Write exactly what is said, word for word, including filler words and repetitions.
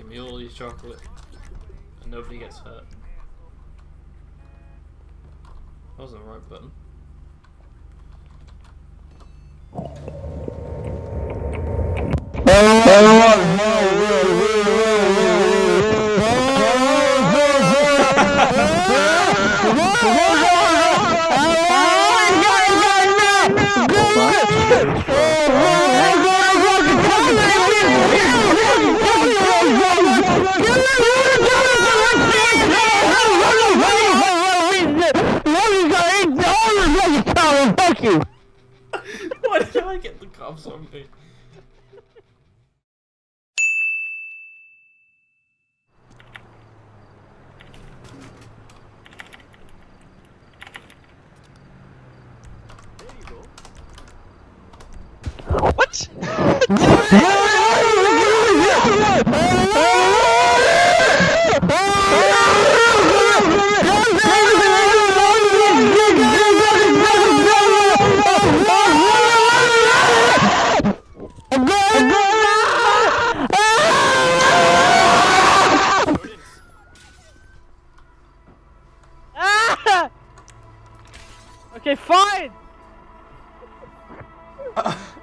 Give me all these chocolate, and nobody gets hurt. That wasn't the right button. Fuck you! Why did I get the cops on me? There you go. What? Okay, fine! Uh